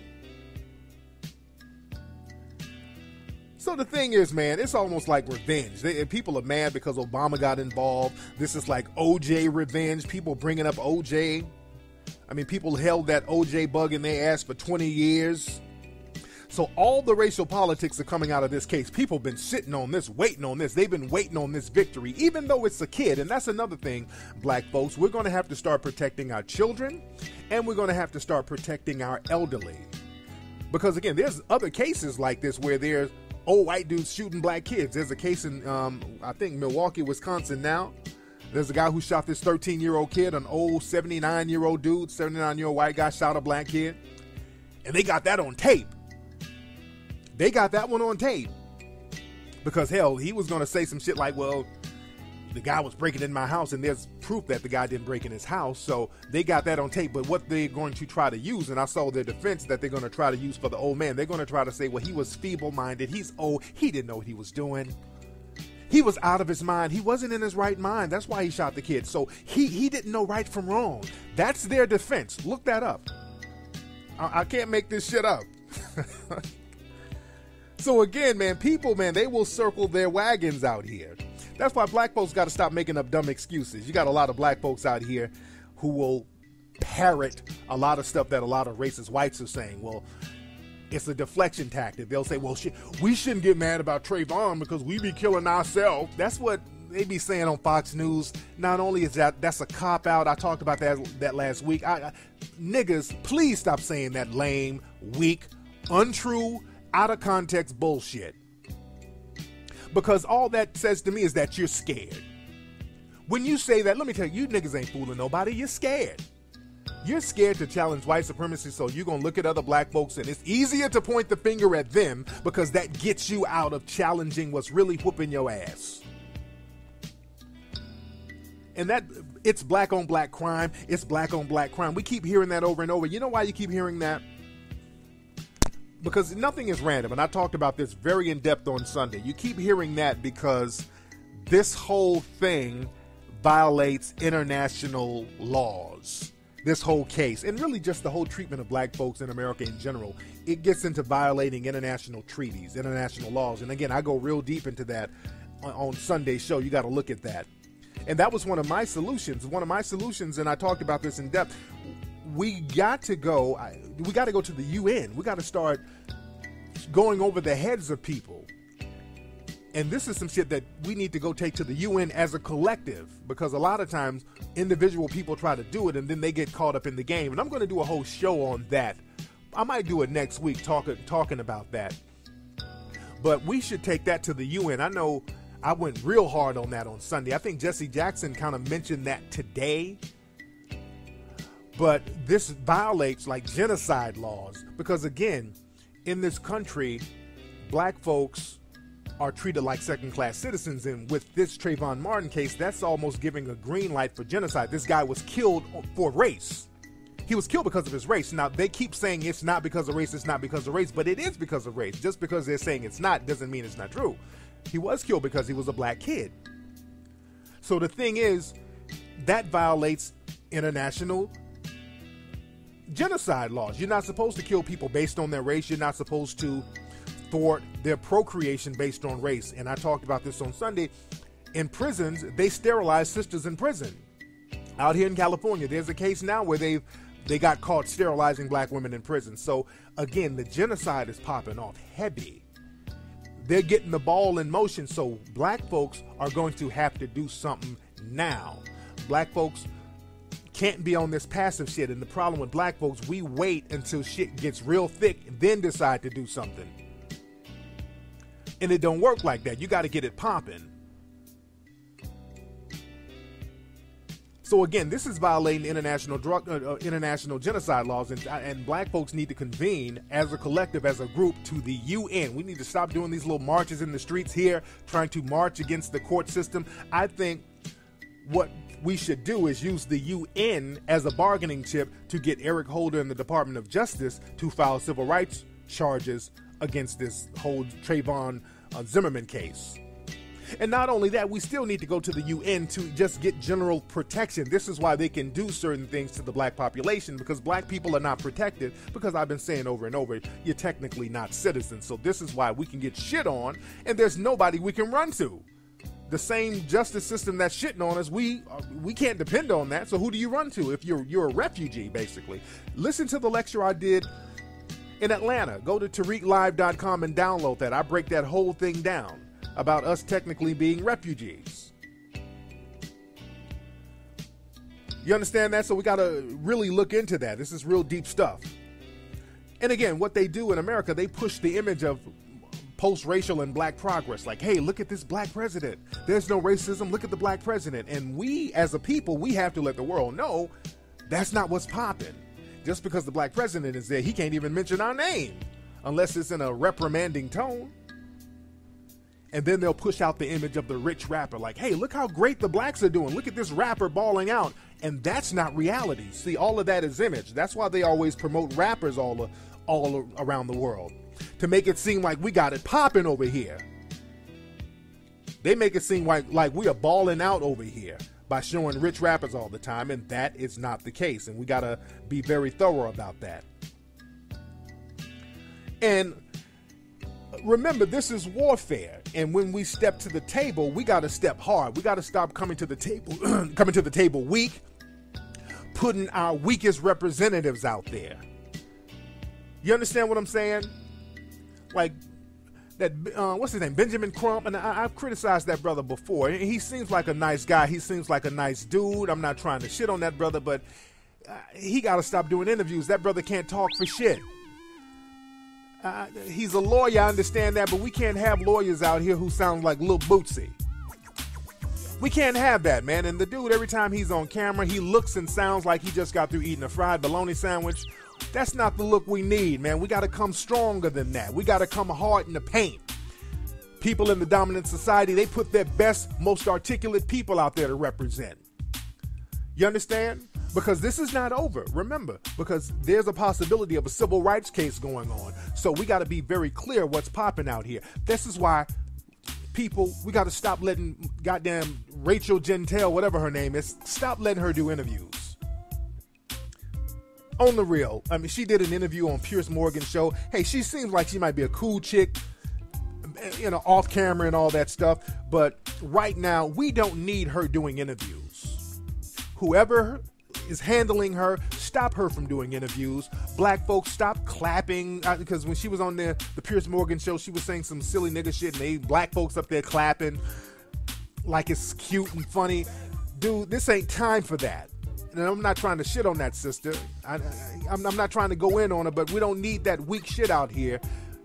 So the thing is, man, it's almost like revenge. They, people are mad because Obama got involved. This is like O J revenge. People bringing up O J. I mean, people held that O J bug in their ass for twenty years. So all the racial politics are coming out of this case. People have been sitting on this, waiting on this. They've been waiting on this victory, even though it's a kid. And that's another thing, black folks. We're going to have to start protecting our children, and we're going to have to start protecting our elderly. Because, again, there's other cases like this where there's old white dudes shooting black kids. There's a case in, um, I think, Milwaukee, Wisconsin now. There's a guy who shot this thirteen-year-old kid, an old seventy-nine-year-old dude, seventy-nine-year-old white guy shot a black kid. And they got that on tape. They got that one on tape. Because, hell, he was going to say some shit like, well, the guy was breaking in my house, and there's proof that the guy didn't break in his house. So they got that on tape. But what they're going to try to use, and I saw their defense that they're going to try to use for the old man, they're going to try to say, well, he was feeble-minded. He's old. He didn't know what he was doing. He was out of his mind. He wasn't in his right mind. That's why he shot the kid. So he, he didn't know right from wrong. That's their defense. Look that up. I, I can't make this shit up. So again, man, people, man, they will circle their wagons out here. That's why black folks got to stop making up dumb excuses. You got a lot of black folks out here who will parrot a lot of stuff that a lot of racist whites are saying. Well, it's a deflection tactic. They'll say, well, shit, we shouldn't get mad about Trayvon because we be killing ourselves. That's what they be saying on Fox News. Not only is that, that's a cop-out. I talked about that that last week. I, I, niggas, please stop saying that lame, weak, untrue, out of context bullshit. Because all that says to me is that you're scared. When you say that, let me tell you, you niggas ain't fooling nobody. You're scared. You're scared to challenge white supremacy, so you're going to look at other black folks, and it's easier to point the finger at them because that gets you out of challenging what's really whooping your ass. And that, it's black on black crime. It's black on black crime. We keep hearing that over and over. You know why you keep hearing that? Because nothing is random, and I talked about this very in depth on Sunday. You keep hearing that because this whole thing violates international laws. This whole case, and really just the whole treatment of black folks in America in general, it gets into violating international treaties, international laws. And again, I go real deep into that on, on Sunday's show. You got to look at that. And that was one of my solutions. One of my solutions, and I talked about this in depth. We got to go, we got to go to the U N. We got to start going over the heads of people. And this is some shit that we need to go take to the U N as a collective, because a lot of times individual people try to do it and then they get caught up in the game. And I'm going to do a whole show on that. I might do it next week talking talking about that. But we should take that to the U N. I know I went real hard on that on Sunday. I think Jesse Jackson kind of mentioned that today. But this violates like genocide laws, because again, in this country, black folks are treated like second-class citizens, and with this Trayvon Martin case, that's almost giving a green light for genocide. This guy was killed for race. He was killed because of his race. Now, they keep saying it's not because of race, it's not because of race, but it is because of race. Just because they're saying it's not doesn't mean it's not true. He was killed because he was a black kid. So the thing is, that violates international genocide laws. You're not supposed to kill people based on their race. You're not supposed to thwart their procreation based on race. And I talked about this on Sunday. In prisons, they sterilize sisters in prison. Out here in California, there's a case now where they they got caught sterilizing black women in prison. So again, the genocide is popping off heavy. They're getting the ball in motion. So black folks are going to have to do something now. Black folks can't be on this passive shit. And the problem with black folks, we wait until shit gets real thick and then decide to do something. And it don't work like that. You got to get it popping. So again, this is violating international drug, uh, uh, international genocide laws, and, and black folks need to convene as a collective, as a group, to the U N. We need to stop doing these little marches in the streets here, trying to march against the court system. I think what we should do is use the U N as a bargaining chip to get Eric Holder and the Department of Justice to file civil rights charges against this whole Trayvon uh, Zimmerman case. And not only that, we still need to go to the U N to just get general protection. This is why they can do certain things to the black population, because black people are not protected, because I've been saying over and over, you're technically not citizens. So this is why we can get shit on, and there's nobody we can run to. The same justice system that's shitting on us, we uh, we can't depend on that. So who do you run to if you're you're a refugee, basically? Listen to the lecture I did in Atlanta. Go to Tariq Live dot com and download that. I break that whole thing down about us technically being refugees. You understand that? So we got to really look into that. This is real deep stuff. And again, what they do in America, they push the image of post-racial and black progress. Like, hey, look at this black president. There's no racism. Look at the black president. And we, as a people, we have to let the world know that's not what's popping. Just because the black president is there, he can't even mention our name unless it's in a reprimanding tone. And then they'll push out the image of the rich rapper. Like, hey, look how great the blacks are doing. Look at this rapper balling out. And that's not reality. See, all of that is image. That's why they always promote rappers all, all around the world, to make it seem like we got it popping over here. They make it seem like, like we are balling out over here by showing rich rappers all the time, and that is not the case. And we got to be very thorough about that. And remember, this is warfare. And when we step to the table, we got to step hard. We got to stop coming to the table, coming to the table weak, putting our weakest representatives out there. You understand what I'm saying? Like that, uh, what's his name? Benjamin Crump. And I, I've criticized that brother before. He seems like a nice guy. He seems like a nice dude. I'm not trying to shit on that brother, but uh, he got to stop doing interviews. That brother can't talk for shit. Uh, he's a lawyer, I understand that, but we can't have lawyers out here who sound like Lil Bootsy. We can't have that, man. And the dude, every time he's on camera, he looks and sounds like he just got through eating a fried bologna sandwich. That's not the look we need, man. We got to come stronger than that. We got to come hard in the paint. People in the dominant society, they put their best, most articulate people out there to represent. You understand? Because this is not over. Remember, because there's a possibility of a civil rights case going on. So we got to be very clear what's popping out here. This is why people, we got to stop letting goddamn Rachel Gentile, whatever her name is, stop letting her do interviews. On the real. I mean, she did an interview on Piers Morgan's show. Hey, she seems like she might be a cool chick. you know, off camera and all that stuff. But right now, we don't need her doing interviews. Whoever is handling her, stop her from doing interviews. Black folks, stop clapping, because when she was on the, the Piers Morgan show, she was saying some silly nigga shit, and they black folks up there clapping like it's cute and funny. Dude, this ain't time for that. And I'm not trying to shit on that sister. I, I, I'm, I'm not trying to go in on her, but we don't need that weak shit out here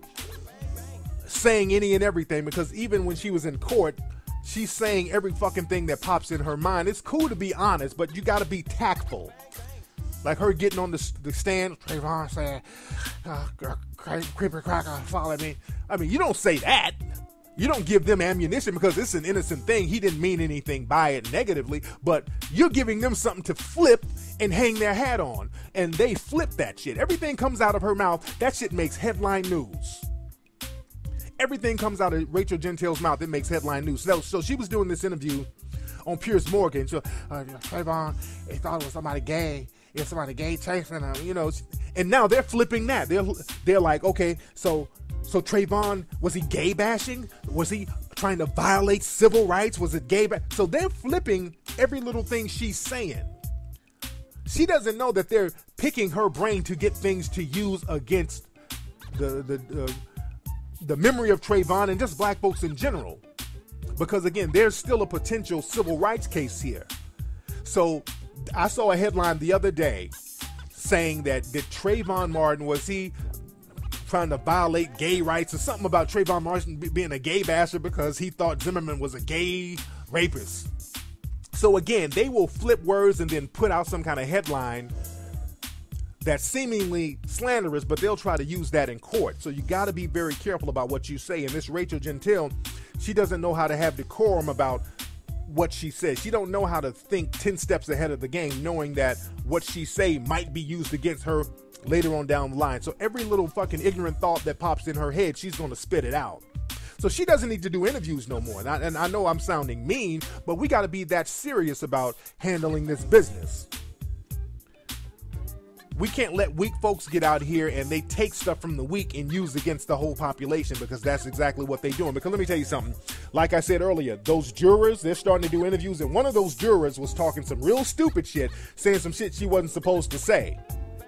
saying any and everything, because even when she was in court, she's saying every fucking thing that pops in her mind. It's cool to be honest, but you got to be tactful. Like her getting on the, the stand, Trayvon saying, uh, creeper cracker, follow me. I mean, you don't say that. You don't give them ammunition because it's an innocent thing. He didn't mean anything by it negatively, but you're giving them something to flip and hang their hat on. And they flip that shit. Everything comes out of her mouth. That shit makes headline news. Everything comes out of Rachel Gentile's mouth. It makes headline news. So, so she was doing this interview on Piers Morgan. So, uh, Trayvon, he thought it was somebody gay. It was somebody gay chasing him, you know. And now they're flipping that. They're they're like, okay, so so Trayvon, was he gay bashing? Was he trying to violate civil rights? Was it gay? Ba- so they're flipping every little thing she's saying. She doesn't know that they're picking her brain to get things to use against the the uh, the memory of Trayvon and just black folks in general. Because again, there's still a potential civil rights case here. So I saw a headline the other day saying that did Trayvon Martin, was he trying to violate gay rights or something about Trayvon Martin being a gay basher because he thought Zimmerman was a gay rapist. So again, they will flip words and then put out some kind of headline that's seemingly slanderous, but they'll try to use that in court. So you got to be very careful about what you say. And this Rachel Gentile, she doesn't know how to have decorum about what she says. She don't know how to think ten steps ahead of the game, knowing that what she say might be used against her later on down the line. So every little fucking ignorant thought that pops in her head, she's going to spit it out. So she doesn't need to do interviews no more. And I, and I know I'm sounding mean, but we got to be that serious about handling this business. We can't let weak folks get out here and they take stuff from the weak and use against the whole population, because that's exactly what they're doing. Because let me tell you something. Like I said earlier, those jurors, they're starting to do interviews, and one of those jurors was talking some real stupid shit, saying some shit she wasn't supposed to say.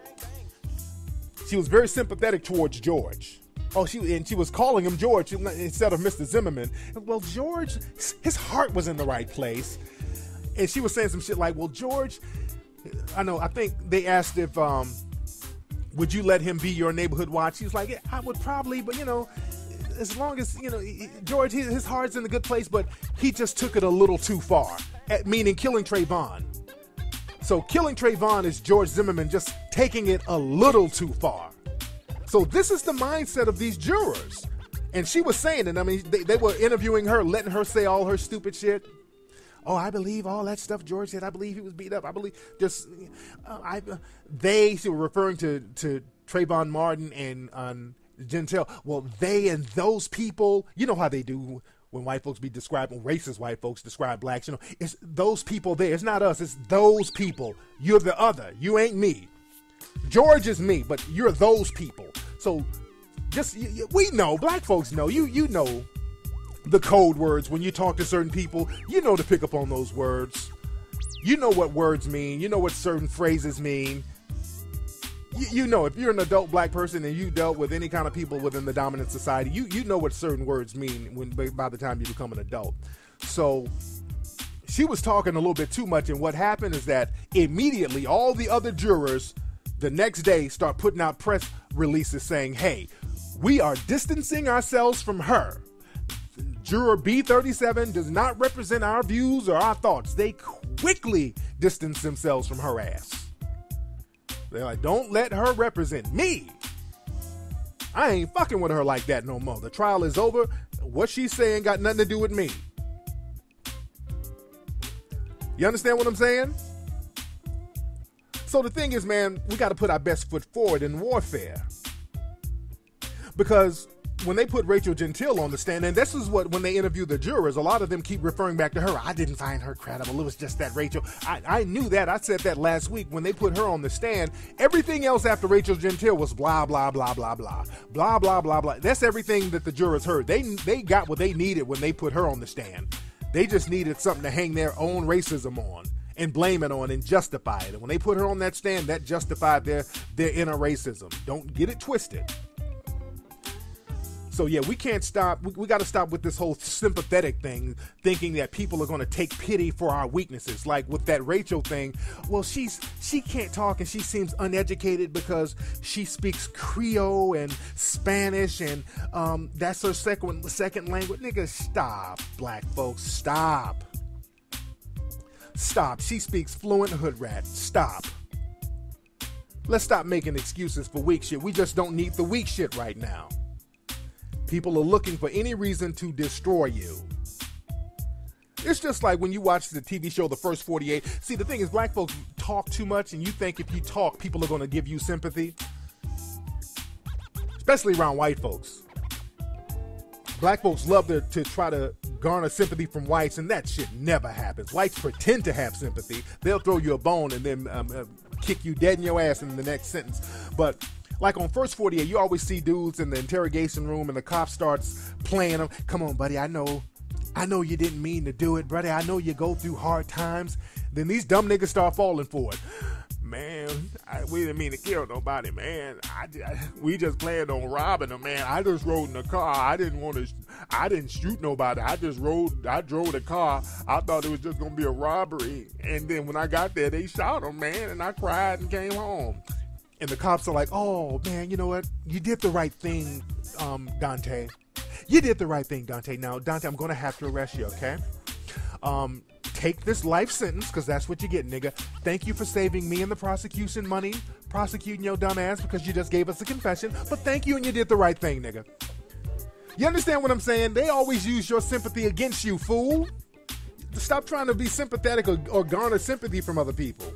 She was very sympathetic towards George. Oh, she and she was calling him George instead of Mister Zimmerman. Well, George, his heart was in the right place. And she was saying some shit like, well, George, I know, I think they asked if, um, would you let him be your neighborhood watch? He was like, yeah, I would probably, but you know, as long as, you know, George, his heart's in a good place, but he just took it a little too far, meaning killing Trayvon. So killing Trayvon is George Zimmerman just taking it a little too far. So this is the mindset of these jurors. And she was saying it. I mean, they, they were interviewing her, letting her say all her stupid shit. Oh, I believe all that stuff George said. I believe he was beat up. I believe just uh, I. Uh, they she were referring to to Trayvon Martin and um, Gentile. Well, they and those people. You know how they do when white folks be describing racist white folks describe blacks. You know, it's those people there. It's not us. It's those people. You're the other. You ain't me. George is me, but you're those people. So just we know, black folks know. You you know. The code words when you talk to certain people, you know to pick up on those words. You know what words mean. You know what certain phrases mean. You, you know, if you're an adult black person and you dealt with any kind of people within the dominant society, you you know what certain words mean when by the time you become an adult. So she was talking a little bit too much, and what happened is that immediately all the other jurors the next day start putting out press releases saying, hey, we are distancing ourselves from her. Juror B thirty-seven does not represent our views or our thoughts. They quickly distance themselves from her ass. They're like, don't let her represent me. I ain't fucking with her like that no more. The trial is over. What she's saying got nothing to do with me. You understand what I'm saying? So the thing is, man, we got to put our best foot forward in warfare. Because when they put Rachel Gentile on the stand, and this is what, when they interview the jurors, a lot of them keep referring back to her. I didn't find her credible. It was just that Rachel. I, I knew that. I said that last week when they put her on the stand. Everything else after Rachel Gentile was blah, blah, blah, blah, blah, blah, blah, blah, blah. That's everything that the jurors heard. They, they got what they needed when they put her on the stand. They just needed something to hang their own racism on and blame it on and justify it. And when they put her on that stand, that justified their, their inner racism. Don't get it twisted. So yeah, we can't stop. We, we got to stop with this whole sympathetic thing, thinking that people are going to take pity for our weaknesses. Like with that Rachel thing, well, she's she can't talk and she seems uneducated because she speaks Creole and Spanish and um, that's her second second language. Nigga, stop, black folks, stop, stop. She speaks fluent hood rat. Stop. Let's stop making excuses for weak shit. We just don't need the weak shit right now. People are looking for any reason to destroy you. It's just like when you watch the T V show The First forty-eight. See, the thing is, black folks talk too much, and you think if you talk, people are going to give you sympathy. Especially around white folks. Black folks love to, to try to garner sympathy from whites, and that shit never happens. Whites pretend to have sympathy. They'll throw you a bone and then um, uh, kick you dead in your ass in the next sentence. But like on First forty-eight, you always see dudes in the interrogation room and the cop starts playing them. Come on, buddy, I know, I know you didn't mean to do it, buddy. I know you go through hard times. Then these dumb niggas start falling for it. Man, I, we didn't mean to kill nobody, man. I, I, we just planned on robbing them, man. I just rode in the car. I didn't want to, I didn't shoot nobody. I just rode, I drove the car. I thought it was just going to be a robbery. And then when I got there, they shot him, man. And I cried and came home. And the cops are like, oh, man, you know what? You did the right thing, um, Dante. You did the right thing, Dante. Now, Dante, I'm going to have to arrest you, okay? Um, take this life sentence, because that's what you get, nigga. Thank you for saving me and the prosecution money, prosecuting your dumb ass because you just gave us a confession. But thank you, and you did the right thing, nigga. You understand what I'm saying? They always use your sympathy against you, fool. Stop trying to be sympathetic or, or garner sympathy from other people.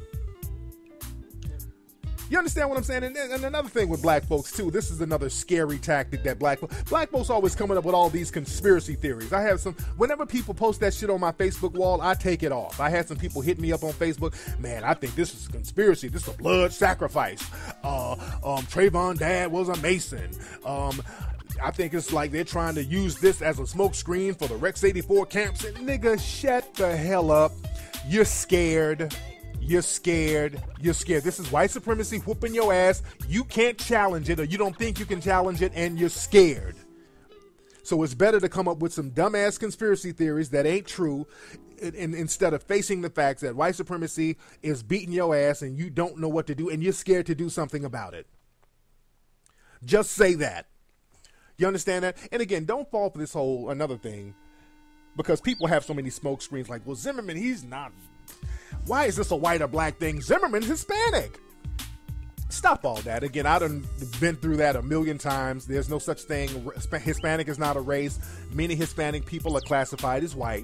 You understand what I'm saying? And, and another thing with black folks, too, this is another scary tactic that black folks, black folks always coming up with all these conspiracy theories. I have some, whenever people post that shit on my Facebook wall, I take it off. I had some people hit me up on Facebook. Man, I think this is a conspiracy. This is a blood sacrifice. Uh, um, Trayvon dad was a Mason. Um, I think it's like they're trying to use this as a smoke screen for the Rex eighty-four camps. And nigga, shut the hell up. You're scared. You're scared. You're scared. This is white supremacy whooping your ass. You can't challenge it, or you don't think you can challenge it, and you're scared. So it's better to come up with some dumbass conspiracy theories that ain't true, and, and instead of facing the facts that white supremacy is beating your ass and you don't know what to do and you're scared to do something about it. Just say that. You understand that? And again, don't fall for this whole another thing, because people have so many smoke screens like, well, Zimmerman, he's not. Why is this a white or black thing? Zimmerman's Hispanic. Stop all that. Again, I done been through that a million times. There's no such thing. Hispanic is not a race. Many Hispanic people are classified as white.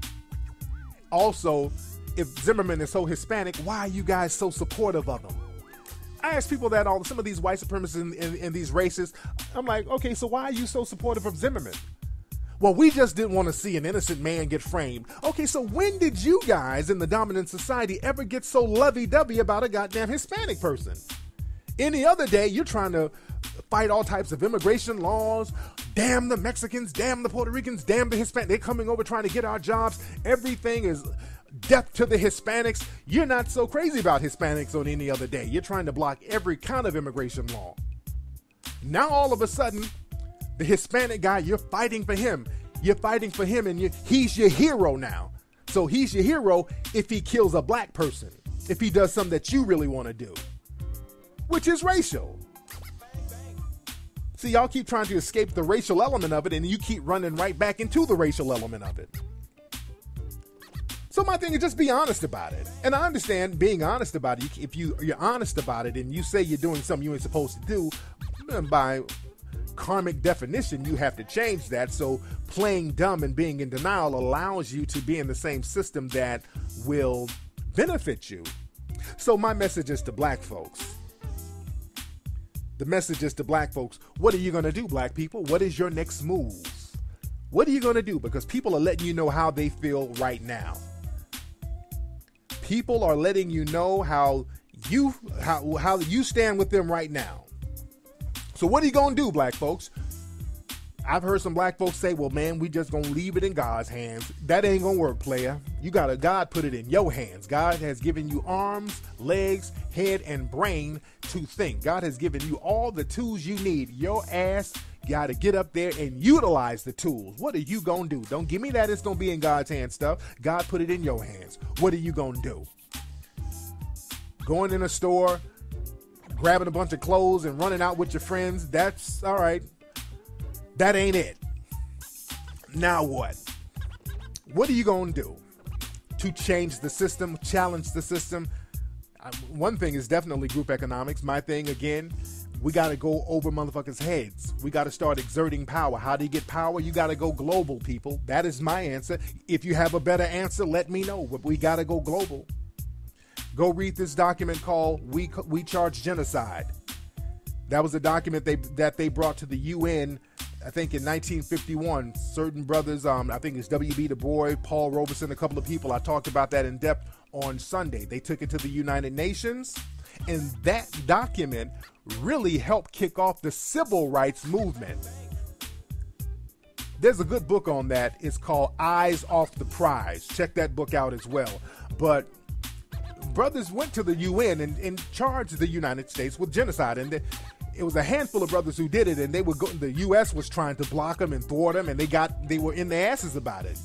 Also, if Zimmerman is so Hispanic, why are you guys so supportive of him? I ask people that all, some of these white supremacists and, and, and these racists, I'm like, okay, so why are you so supportive of Zimmerman? Well, we just didn't want to see an innocent man get framed. Okay, so when did you guys in the dominant society ever get so lovey-dovey about a goddamn Hispanic person? Any other day, you're trying to fight all types of immigration laws. Damn the Mexicans, damn the Puerto Ricans, damn the Hispanics. They're coming over trying to get our jobs. Everything is death to the Hispanics. You're not so crazy about Hispanics on any other day. You're trying to block every kind of immigration law. Now, all of a sudden, the Hispanic guy, you're fighting for him. You're fighting for him, and you, he's your hero now. So he's your hero if he kills a black person, if he does something that you really want to do, which is racial. See, y'all keep trying to escape the racial element of it, and you keep running right back into the racial element of it. So my thing is, just be honest about it. And I understand being honest about it. If you, you're honest about it and you say you're doing something you ain't supposed to do, by karmic definition, you have to change that. So playing dumb and being in denial allows you to be in the same system that will benefit you. So my message is to black folks. The message is to black folks, what are you going to do, black people? What is your next move? What are you going to do? Because people are letting you know how they feel right now. People are letting you know how you how, how you stand with them right now. So what are you going to do, black folks? I've heard some black folks say, well, man, we just going to leave it in God's hands. That ain't going to work, player. You got to God put it in your hands. God has given you arms, legs, head, and brain to think. God has given you all the tools you need. Your ass got to get up there and utilize the tools. What are you going to do? Don't give me that it's going to be in God's hands stuff. God put it in your hands. What are you going to do? Going in a store, grabbing a bunch of clothes and running out with your friends, that's all right. That ain't it. Now what? What are you going to do to change the system, challenge the system? Um, one thing is definitely group economics. My thing, again, we got to go over motherfuckers' heads. We got to start exerting power. How do you get power? You got to go global, people. That is my answer. If you have a better answer, let me know. But we got to go global. Go read this document called We We Charge Genocide. That was a document they that they brought to the U N, I think in nineteen fifty-one. Certain brothers, um, I think it's W B Du Bois, Paul Robeson, a couple of people. I talked about that in depth on Sunday. They took it to the United Nations, and that document really helped kick off the civil rights movement. There's a good book on that. It's called Eyes Off the Prize. Check that book out as well. But brothers went to the U N and, and charged the United States with genocide, and the, it was a handful of brothers who did it, and they were go, the U S was trying to block them and thwart them, and they got they were in their asses about it.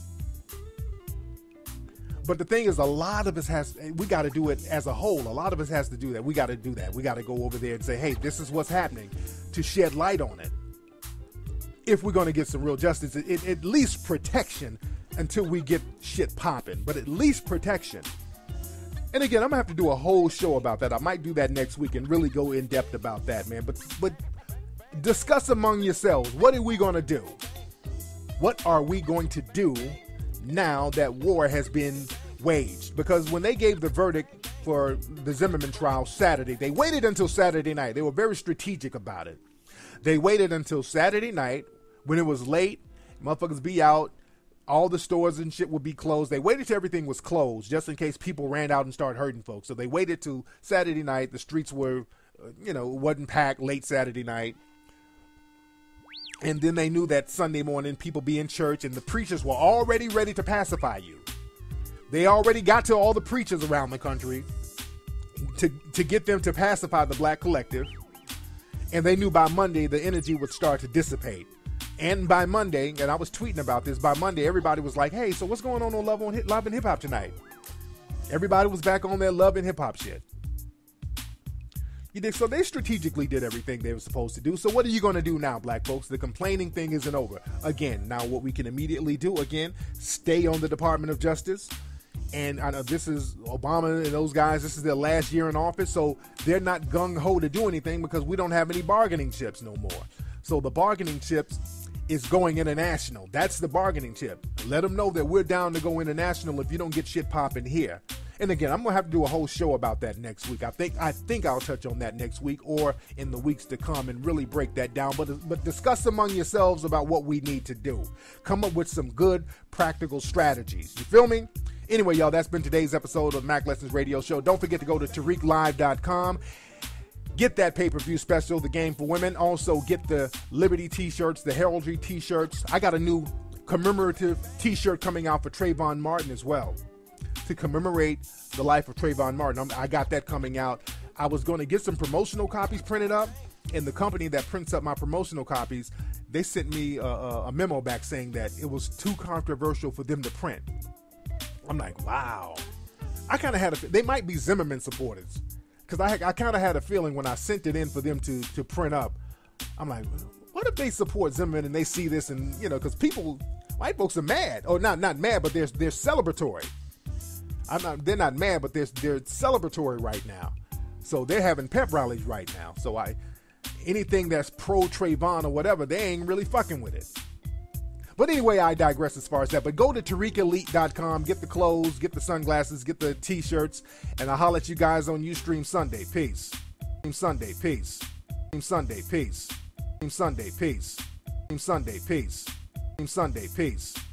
But the thing is, a lot of us has we got to do it as a whole. A lot of us has to do that. We got to do that. We got to go over there and say, hey, this is what's happening, to shed light on it. If we're going to get some real justice, it, it, at least protection until we get shit popping. But at least protection. And again, I'm gonna have to do a whole show about that. I might do that next week and really go in depth about that, man. But but discuss among yourselves, what are we gonna do? What are we going to do now that war has been waged? Because when they gave the verdict for the Zimmerman trial Saturday, they waited until Saturday night. They were very strategic about it. They waited until Saturday night when it was late, motherfuckers be out. All the stores and shit would be closed. They waited till everything was closed just in case people ran out and started hurting folks. So they waited till Saturday night. The streets were, uh, you know, wasn't packed late Saturday night. And then they knew that Sunday morning people be in church and the preachers were already ready to pacify you. They already got to all the preachers around the country to, to get them to pacify the black collective. And they knew by Monday the energy would start to dissipate. And by Monday, and I was tweeting about this, by Monday, everybody was like, hey, so what's going on on Love, on Hip, Love and Hip Hop tonight? Everybody was back on their Love and Hip Hop shit. You dig? So they strategically did everything they were supposed to do. So what are you going to do now, black folks? The complaining thing isn't over. Again, now what we can immediately do, again, stay on the Department of Justice. And I know this is Obama and those guys, this is their last year in office, so they're not gung-ho to do anything because we don't have any bargaining chips no more. So the bargaining chips is going international. That's the bargaining chip. Let them know that we're down to go international if you don't get shit popping here. And again, I'm gonna have to do a whole show about that next week. I think I think I'll touch on that next week or in the weeks to come and really break that down. But but discuss among yourselves about what we need to do. Come up with some good practical strategies. You feel me? Anyway, y'all, that's been today's episode of Mack Lessons Radio Show. Don't forget to go to Tariq Live dot com. Get that pay-per-view special, The Game for Women. Also, get the Liberty t-shirts, the Heraldry t-shirts. I got a new commemorative t-shirt coming out for Trayvon Martin as well to commemorate the life of Trayvon Martin. I'm, I got that coming out. I was going to get some promotional copies printed up, and the company that prints up my promotional copies, they sent me a, a memo back saying that it was too controversial for them to print. I'm like, wow. I kind of had a, they might be Zimmerman supporters. Because I, I kind of had a feeling when I sent it in for them to, to print up, I'm like, what if they support Zimmerman and they see this and, you know, because people, white folks are mad. Or not not mad, but they're, they're celebratory. I'm not, they're not mad, but they're, they're celebratory right now. So they're having pep rallies right now. So I, anything that's pro-Trayvon or whatever, they ain't really fucking with it. But anyway, I digress as far as that. But go to Tariq Elite dot com, get the clothes, get the sunglasses, get the t-shirts, and I'll holler at you guys on Ustream Sunday. Peace. Sunday. Peace. Sunday, peace. Sunday, peace. Sunday, peace. Sunday, peace.